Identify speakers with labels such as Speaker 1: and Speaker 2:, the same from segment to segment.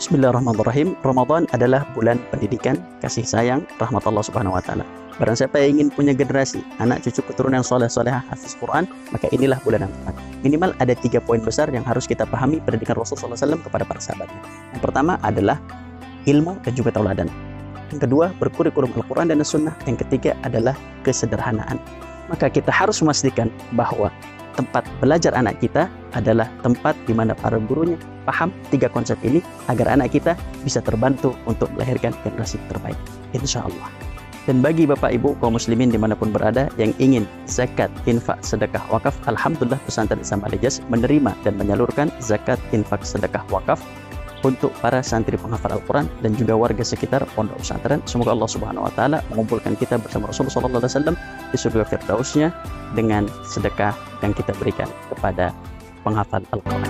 Speaker 1: Bismillahirrahmanirrahim. Ramadan adalah bulan pendidikan, kasih sayang, rahmat Allah Subhanahu wa taala. Barang siapa yang ingin punya generasi, anak cucu keturunan soleh-solehah hafiz Quran, maka inilah bulan yang tepat. Minimal ada 3 poin besar yang harus kita pahami pendidikan Rasulullah SAW kepada para sahabatnya. Yang pertama adalah ilmu dan juga tauladan. Yang kedua, berkurikulum Al-Quran dan As-Sunnah. Yang ketiga adalah kesederhanaan. Maka kita harus memastikan bahwa tempat belajar anak kita adalah tempat di mana para gurunya paham 3 konsep ini agar anak kita bisa terbantu untuk melahirkan generasi terbaik, insya Allah. Dan bagi Bapak Ibu kaum muslimin dimanapun berada yang ingin zakat, infak, sedekah, wakaf, alhamdulillah pesantren Islam Al-Hijaz menerima dan menyalurkan zakat, infak, sedekah, wakaf untuk para santri penghafal Al-Quran dan juga warga sekitar pondok pesantren. Semoga Allah Subhanahu wa taala mengumpulkan kita bersama Rasulullah SAW di surga Firdausnya dengan sedekah yang kita berikan kepada penghafal Al-Quran.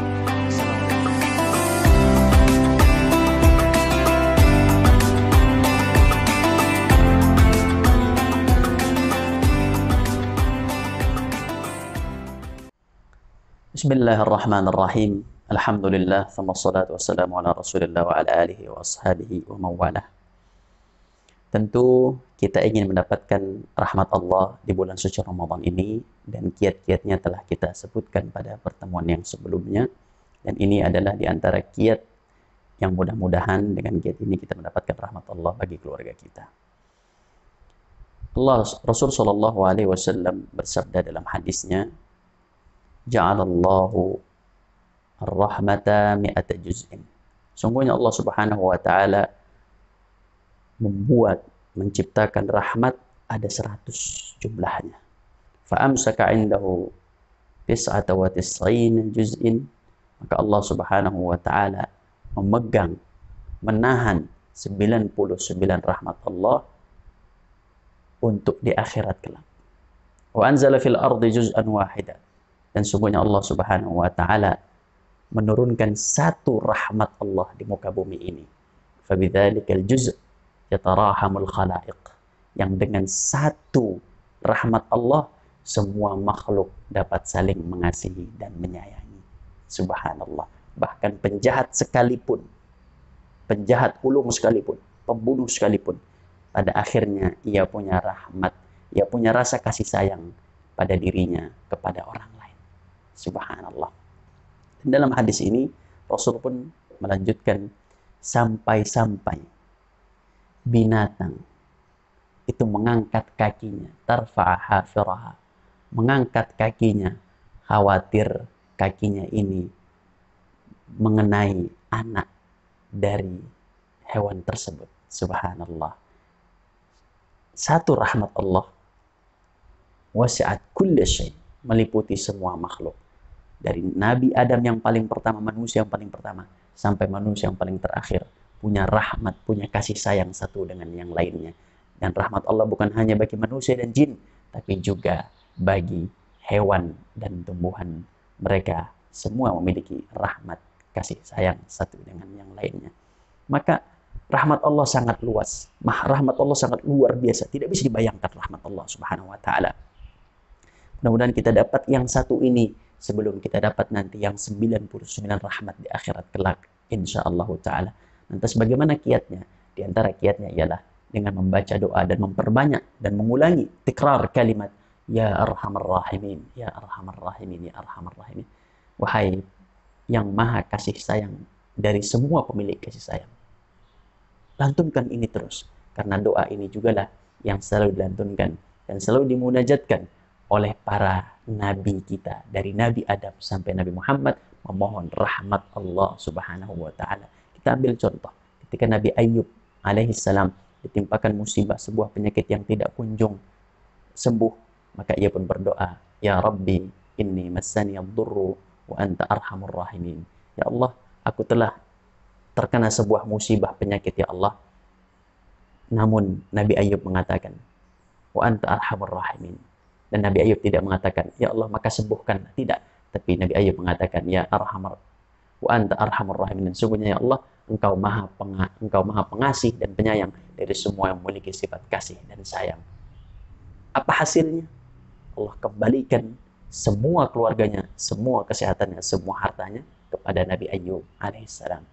Speaker 1: Bismillahirrahmanirrahim. Alhamdulillah, thumma salatu wassalamu ala rasulillah wa ala alihi wa ashabihi wa mawalah. Tentu kita ingin mendapatkan rahmat Allah di bulan suci Ramadan ini, dan kiat-kiatnya telah kita sebutkan pada pertemuan yang sebelumnya, dan ini adalah di antara kiat yang mudah-mudahan dengan kiat ini kita mendapatkan rahmat Allah bagi keluarga kita. Rasul sallallahu alaihi wasallam bersabda dalam hadisnya, ja'alallahu ar-rahmata mi'ata juz'in. Sungguhnya Allah Subhanahu wa taala menciptakan rahmat ada 100 jumlahnya. Fa amsaka 'indahu 99 juz'in. Maka Allah Subhanahu wa taala menahan 99 rahmat Allah untuk di akhirat kelak. Wa anzala fil ardi juz'an wahida. Dan sungguhnya Allah Subhanahu wa taala menurunkan 1 rahmat Allah di muka bumi ini. Fabidzalikal juz' yatarahamul khalaiq. Yang dengan 1 rahmat Allah semua makhluk dapat saling mengasihi dan menyayangi. Subhanallah. Bahkan penjahat sekalipun, penjahat ulung sekalipun, pembunuh sekalipun, pada akhirnya ia punya rahmat, ia punya rasa kasih sayang pada dirinya kepada orang lain. Subhanallah. Dalam hadis ini Rasul pun melanjutkan sampai-sampai binatang itu mengangkat kakinya, tarfa'a hafiraha, mengangkat kakinya khawatir kakinya ini mengenai anak dari hewan tersebut. Subhanallah. 1 rahmat Allah wasi'at kulli syai', meliputi semua makhluk. Dari Nabi Adam yang paling pertama, manusia yang paling pertama, sampai manusia yang paling terakhir, punya rahmat, punya kasih sayang satu dengan yang lainnya. Dan rahmat Allah bukan hanya bagi manusia dan jin, tapi juga bagi hewan dan tumbuhan. Mereka semua memiliki rahmat, kasih sayang satu dengan yang lainnya. Maka rahmat Allah sangat luas. Rahmat Allah sangat luar biasa. Tidak bisa dibayangkan rahmat Allah Subhanahu wa taala. Mudah-mudahan kita dapat yang satu ini sebelum kita dapat nanti yang 99 rahmat di akhirat kelak, insyaallah ta'ala. Lantas bagaimana kiatnya? Di antara kiatnya ialah dengan membaca doa dan memperbanyak dan mengulangi tikrar kalimat ya arhamar rahimin, ya arhamar rahimin, ya arhamar rahimin. Wahai yang maha kasih sayang dari semua pemilik kasih sayang. Lantunkan ini terus, karena doa ini jugalah yang selalu dilantunkan dan selalu dimunajatkan oleh para nabi kita, dari Nabi Adam sampai Nabi Muhammad, memohon rahmat Allah Subhanahu wa taala. Kita ambil contoh ketika Nabi Ayyub alaihi salam ditimpakan musibah, sebuah penyakit yang tidak kunjung sembuh, maka ia pun berdoa, ya Rabbi inni massani ad-durru wa anta arhamur rahimin. Ya Allah, aku telah terkena sebuah musibah penyakit, ya Allah. Namun Nabi Ayyub mengatakan, wa anta arhamur rahimin. Dan Nabi Ayyub tidak mengatakan, ya Allah maka sembuhkan. Tidak. Tapi Nabi Ayyub mengatakan, ya arhamar wa anta arhamur rahimin. Dan sungguhnya ya Allah, engkau maha pengasih dan penyayang dari semua yang memiliki sifat kasih dan sayang. Apa hasilnya? Allah kembalikan semua keluarganya, semua kesehatannya, semua hartanya kepada Nabi Ayyub alaihissalam.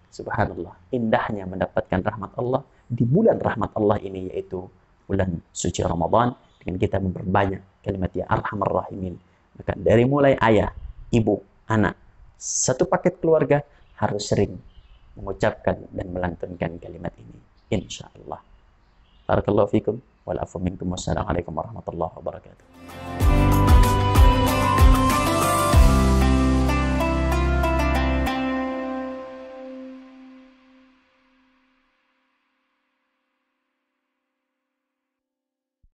Speaker 1: Subhanallah, indahnya mendapatkan rahmat Allah di bulan rahmat Allah ini, yaitu bulan suci Ramadan, dengan kita memperbanyak kalimat ya Arhamar Rahimin. Maka dari mulai ayah, ibu, anak, satu paket keluarga harus sering mengucapkan dan melantunkan kalimat ini, insya Allah. Barakallahu fikum wal afu minkum. Wassalamualaikum warahmatullahi wabarakatuh.